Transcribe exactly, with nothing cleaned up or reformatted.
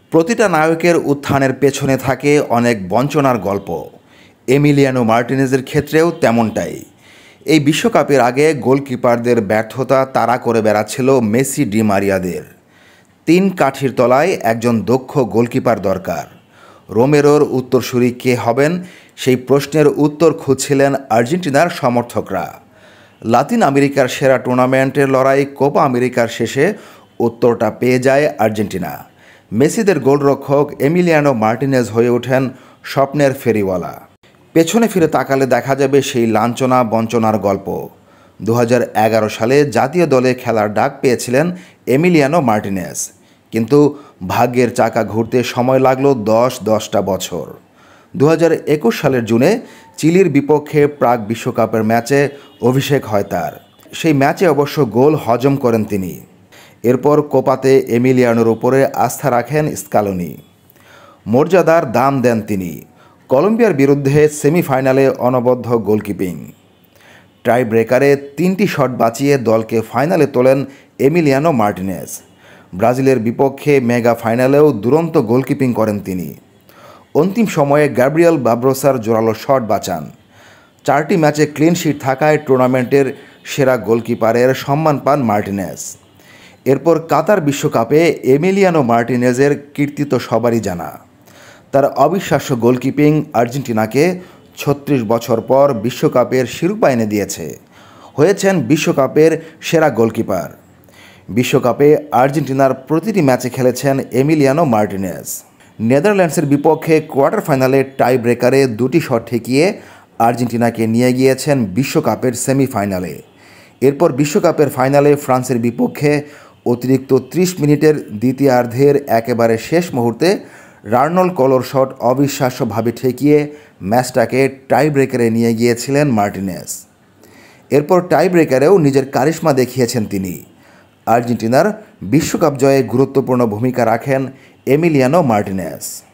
প্রতিটা নায়কের উত্থানের পেছনে থাকে অনেক বঞ্চনার গল্প। এমিলিয়ানো মার্টিনেজের ক্ষেত্রেও তেমনটাই। এই বিশ্বকাপের আগে গোলকিপারদের ব্যর্থতা তাড়া করে বেড়াচ্ছিল মেসি ডি মারিয়াদের। তিন কাঠির তলায় একজন দক্ষ গোলকিপার দরকার। রোমেরোর উত্তরসূরি কে হবেন, সেই প্রশ্নের উত্তর খুঁজছিলেন আর্জেন্টিনার সমর্থকরা। লাতিন আমেরিকার সেরা টুর্নামেন্টের লড়াই কোপা আমেরিকার শেষে উত্তরটা পেয়ে যায় আর্জেন্টিনা। মেসিদের গোলরক্ষক এমিলিয়ানো মার্টিনেজ হয়ে ওঠেন স্বপ্নের ফেরিওয়ালা। পেছনে ফিরে তাকালে দেখা যাবে সেই লাঞ্ছনা বঞ্চনার গল্প। দু হাজার এগারো সালে জাতীয় দলে খেলার ডাক পেয়েছিলেন এমিলিয়ানো মার্টিনেজ, কিন্তু ভাগ্যের চাকা ঘুরতে সময় লাগলো দশ দশটা বছর। দু হাজার একুশ সালের জুনে চিলির বিপক্ষে প্রাক বিশ্বকাপের ম্যাচে অভিষেক হয় তার। সেই ম্যাচে অবশ্য গোল হজম করেন তিনি। এরপর কোপাতে এমিলিয়ানোর উপরে আস্থা রাখেন স্কালোনি। মর্যাদার দাম দেন তিনি। কলম্বিয়ার বিরুদ্ধে সেমিফাইনালে অনবদ্য গোলকিপিং, টাই ব্রেকারে তিনটি শট বাঁচিয়ে দলকে ফাইনালে তোলেন এমিলিয়ানো মার্টিনেজ। ব্রাজিলের বিপক্ষে মেগা ফাইনালেও দুরন্ত গোলকিপিং করেন তিনি। অন্তিম সময়ে গ্যাব্রিয়েল বাব্রোসার জোরালো শট বাঁচান। চারটি ম্যাচে ক্লিন শিট থাকায় টুর্নামেন্টের সেরা গোলকিপারের সম্মান পান মার্টিনেজ। এরপর কাতার বিশ্বকাপে এমিলিয়ানো মার্টিনেজের কীর্তি তো সবারই জানা। তার অবিশ্বাস্য গোলকিপিং আর্জেন্টিনাকে ছত্রিশ বছর পর বিশ্বকাপের শিরোপা এনে দিয়েছে। হয়েছেন বিশ্বকাপের সেরা গোলকিপার। বিশ্বকাপে আর্জেন্টিনার প্রতিটি ম্যাচে খেলেছেন এমিলিয়ানো মার্টিনেজ। নেদারল্যান্ডসের বিপক্ষে কোয়ার্টার ফাইনালে টাই ব্রেকারে দুটি শট ঠেকিয়ে আর্জেন্টিনাকে নিয়ে গিয়েছেন বিশ্বকাপের সেমিফাইনালে। এরপর বিশ্বকাপের ফাইনালে ফ্রান্সের বিপক্ষে অতিরিক্ত ত্রিশ মিনিটের দ্বিতীয়ার্ধের একেবারে শেষ মুহূর্তে রার্নল কলোর শট অবিশ্বাস্যভাবে ঠেকিয়ে ম্যাচটাকে টাই ব্রেকারে নিয়ে গিয়েছিলেন মার্টিনেজ। এরপর টাই ব্রেকারেও নিজের কারিশমা দেখিয়েছেন তিনি। আর্জেন্টিনার বিশ্বকাপ জয়ে গুরুত্বপূর্ণ ভূমিকা রাখেন এমিলিয়ানো মার্টিনেজ।